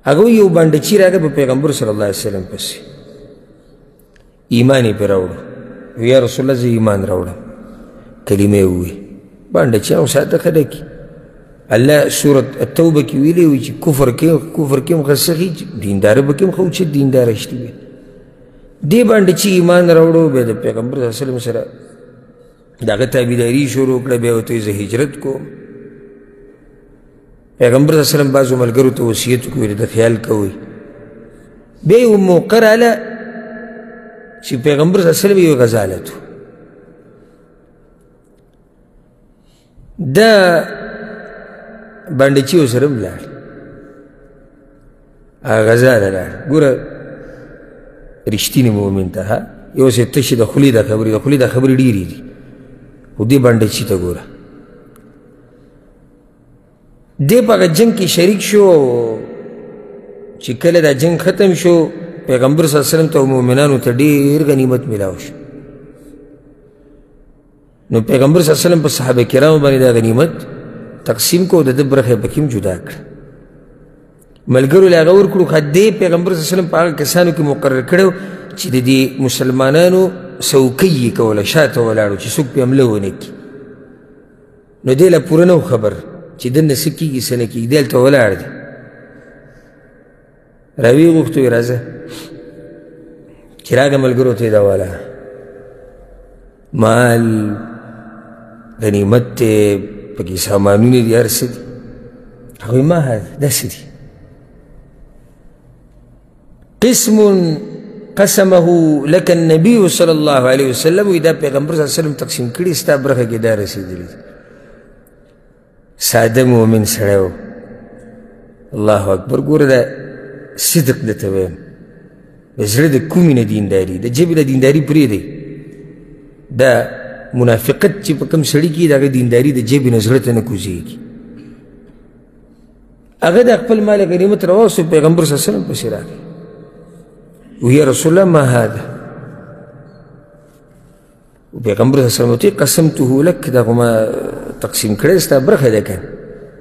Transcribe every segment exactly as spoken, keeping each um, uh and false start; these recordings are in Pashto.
هغه یو بانډچي راغی په پیغمبر صلی الله علیه وسلم پسې ایمان یې پرې راوړو یا رسول الله زه ایمان راوړم کلمې ووایي بانډچي او صادقه ډکي الله سورت التوبه کې ویلي وي چې کفر کې کفر کې هم خسخي دینداره به کې هم خو چې دینداره شته وي دې بانډچي ایمان راوړو بیا د پیغمبر صلی الله علیه وسلم سره د هغه تابعداري شروع کړه بیا ورته زه هجرت کوم پیغمبر صلی الله علیه وسلم بعضو ملګرو ته وصیت وکړي د خیال کوئ بیا یو موقع راله چې پیغمبر صلی الله علیه وسلم یو غزالت دا بانډچي ورسره هم لاړ هغه غزاله لاړ ګوره رښتینی مؤمن ته ها یو څه تشې د خولې دا خبرې د خولې دا خبرې ډېرې دي خو دې بانډچي ته ګوره دې په هغه جنګ کې شریک شو چې کله دا جنګ ختم شو پیغمبر صلی الله علیه وسلم ته مؤمنانو ته ډېر غنیمت میلاو شو نو پیغمبر صلی الله علیه وسلم په صحابه کرامو باندې دا غنیمت تقسیم کو د ده برخه یې پکې هم جدا کړه ملګرو له هغه ورکړو خو دې پیغمبر صلی الله علیه وسلم په هغه کسانو کې مقرر کړی چې د دې مسلمانانو څوکۍ یې کوله شاته ولاړو چې څوک پې حمله ونه کړي نو دې له پوره نه و خبر چې دننه څه کېږي څه نه کېږي دې هلته ولاړ دی راویې غوښتو ویې راځه چې راغه ملګرو ته یې دا واله مال غنیمت دی پکې سامانونه دي هر څه دي هغوی ما هذا داسې دي قسم قسمه لك النبي صلی الله علیه وسلم وی دا پیغمبر صلی الله علیه وسلم تقسیم کړي ستا برخه کې دا رسېدلي ساده مؤمن سړی و الله اکبر ګوره دا صدق درته وایم د زړه د کومې نه دینداري د ژبې نه دینداري پرېږدئ دا منافقت چې په کوم سړي کې د هغه دینداري د ژبې نه زړه ته نه کوزېږي هغه د خپل مال غنیمت راواستو پیغمبر صلی الله علیه وسلم پسې راغی وی رسول الله ما هذا پیغمبر صلی الله علیه وسلم ورته قسمته لك دا خو ما تقسیم کړی ستا برخه ده که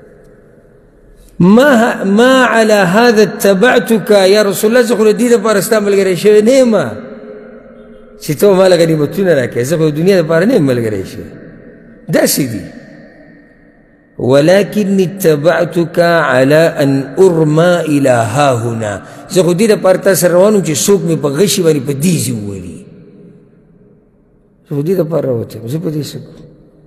ما ما على هذا اتبعتك یا رسول الله زه خو د دې دپاره ستا ملګری شوی نه یم چې ته ماله غنیمتونه راکړې زه خو د دنیا دپاره نه یم ملګری شوی داسې دي ولكن اتبعتك على ان ارمى الى ها هنا زه خو دې دپاره تا سره روان وم چې څوک مې په غشي باندې په دیزې وولي زه خو دې دپاره راوتی یم زه په دې څه کوم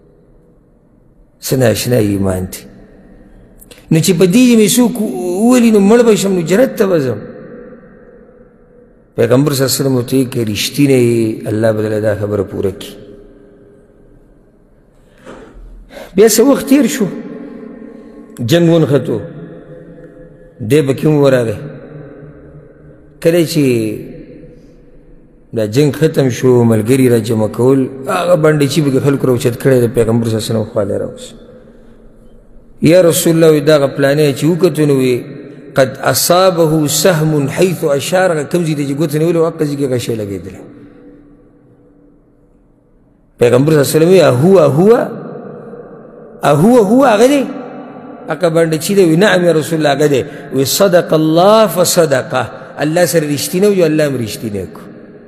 څه ناشنا ایمان دی نو چې په دې مې څوک وولي نو مړ به شم نو جنت ته به ځم پیغمبر صلی الله علیه وسلم ورته ویې که رښتینی یې الله به دله دا خبره پوره کړي بیا څه وخت تېر شو جنګ ونښتو دی پکې هم ورغی کله چې دا جنګ ختم شو ملګري را جمع کول هغه بانډچي پکې خلکو راوچت کړی د پیغمبر صلی الله علیه وسلم خواله راوست یا رسول الله وی دغه پلانې چې وکتو نو وی قد اصابه سهم حيث اشار کوم ځای ته چې ګوته نیولې وه هغه ځای کې غشی لګېدلی پیغمبر صلی الله علیه وسلم وی اهو اهو اهو هو هغه دی هغه بانډچي دی وی نعم یا رسول الله هغه دی وی صدق الله فصدقه الله سره رښتینی و الله هم رښتینی کړو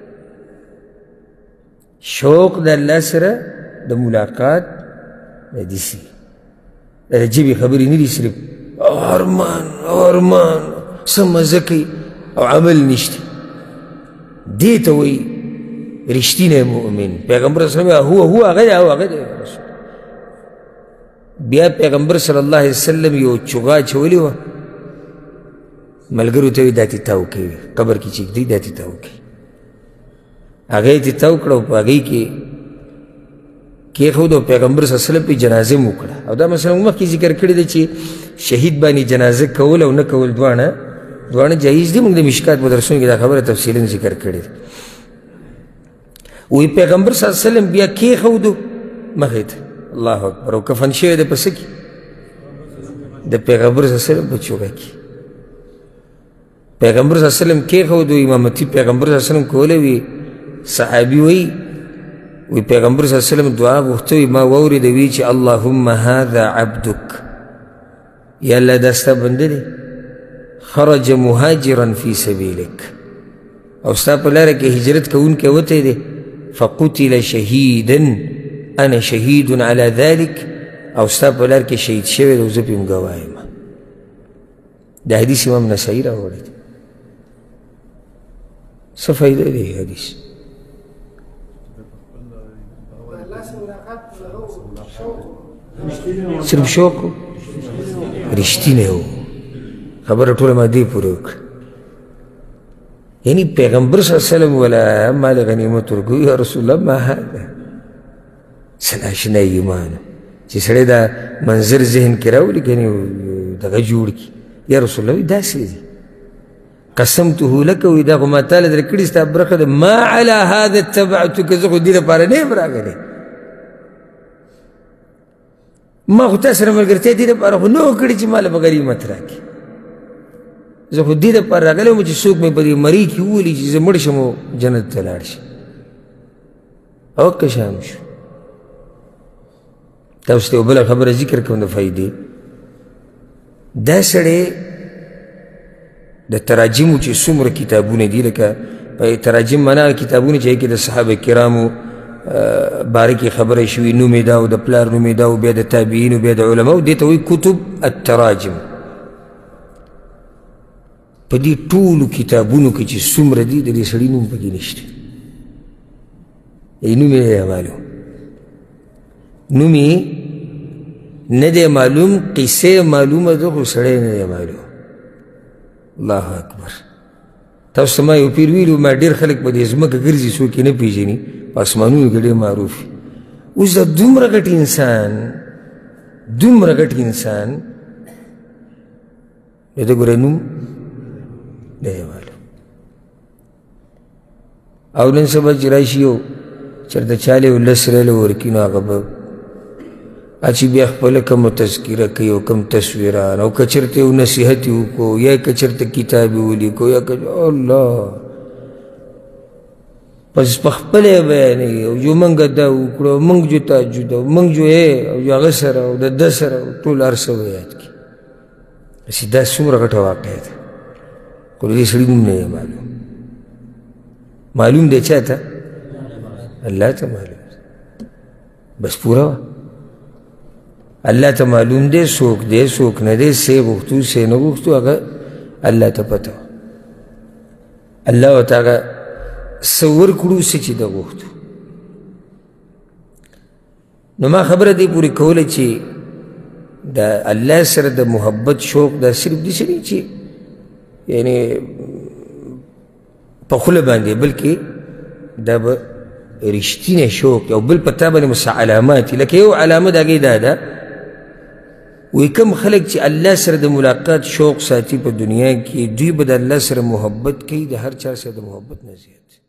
شوق د الله سره د ملاقات د دسي د ژبې خبرې نه دي صرف ارمان ارمان څه مزه کوي او عمل نشته دې ته وایي رښتینی مؤمن پیغمبر صلی الله علیه وسلم هو هو هغه دی هغه دی بیا پیغمبر صلی الله علیه وسلم یو چوغا چولې وه ملګرو ته وایي دا تې تاو کوي قبر کې چې ږدي دا تې تاو کوي هغه یې تې تاو کړه او په هغې کې کېښود او پیغمبر صلی الله علیه وسلم پې جنازه م وکړه او دا مثلا مخکې ذکر کړی دی چې شهید باندې جنازه کول او نه کول دواړه دواړه جایز دي موږ د مشکات په درسونو کې دا خبره تفصیلا ذکر کړې ده وی پیغمبر صلی الله علیه وسلم بیا کېښودو مخې ته الله اکبر او کفن شوی دی په څه کې د پیغمبر صلی الله علیه وسلم په چوغه کې پیغمبر صلی الله علیه وسلم کېښودو امامتي پیغمبر صلی الله علیه وسلم کولی وي صحابي وی وی پیغمبر صلی الله علیه وسلم دعا غوښته وي ما واورېده وی چې اللهم هذا عبدک یا الله دا ستا بنده دی خرج مهاجرا في سبيلك او ستا په لاره کې هجرت کوونکی وتی دی فقتل شهيدا انا شهيد على ذلك او ستا په لاره کې شهید شوی دی او زه پې هم ګواه یم دا حدیث امام نسایي راوړی دی څه فایده دی حدیث صرف شوق رښتینی و خبره ټوله ما دې پورې وکړه یعنی پیغمبر صلی الله علیه وسلم ولا مال غنیمت ورکوي یا رسول الله ما هذا څه ناشنا ایمان چې سړی دا منظر ذهن کې راولي کنې دغه جوړ کړي یا رسول الله داسې دي قسمته لك وي دا خو ما تاله درکړي ستا برخه ده ما على هذا اتبعتك زه خو دې لپاره نه یم راغلی ما خو تا سره ملګرتیا دې لپاره خو نه و کړې چې ماله به غنیمت راکړي زه خو دې دپاره راغلی وم چې څوک مې په دې مرۍ کې وولي چې زه مړ شم او جنت ته لاړ شي او که شام شو تاسو ته یو بله خبره ذکر کوم د فایدې دا سړی د تراجمو چې څومره کتابونه دي لکه تراجم معنا کتابونه چې هغې کې د صحابه کرامو باره کې خبره شوي نوم یې دا او د پلار نوم یې دا او بیا د تابعینو بیا د علماو دې ته وایي کتب التراجم په دې ټولو کتابونو کې چې څومره دي د دې سړي نوم پکې نشته ای نوم یې معلوم نوم یې نه دی معلوم قصه معلومه ده خو سړی نه دی معلوم الله اکبر تاسو ته ما یو پیر ویلي ما ډېر خلک په دې ځمکه ګرځي څوک یې نه پېژني په اسمانونو کې ډېر معروف وي اوس دا دومره غټ انسان دومره غټ انسان د ده ګوره نوم نه دی معلوم او نن سبا چې راشي یو چېرته چاله یو لس ریاله ورکړي نو هغه به چې بیا خپله کومه تذکیره کوي او کوم تصویران او که چېرته یو نصیحت یې وکړو یا که چېرته کتاب یې ولیکو یا که الله پس په خپله یې بیانوي او جو موږ دا وکړو او موږ جو تهجد او موږ جو یې او جو هغه سره او د ده سره ټول هر څه به یاد کړي هسې دا څومره غټه واقع ده خو د دې سړي نوم نه یې معلوم معلوم دی چا ته الله ته معلوم بس پوره وه الله ته معلوم دی څوک دی څوک نه دی څه غوښتو څه نه غوښتو هغه الله ته پته وه الله ورته هغه څه ورکړو څه چې ده غوښتو نو ما خبره دې پورې کوله چې د الله سره د محبت شوق دا صرف داسې نه چې یعنې په خوله باندې بلکې دا به رښتینی شوق او بل په تا باندې مس علامات لکه یو علامه د هغې دا ده وی کم خلک چې الله سره د ملاقات شوق ساتي په دنیا کې دوی به د الله سره محبت کوي د هر چا سره د محبت نه زیات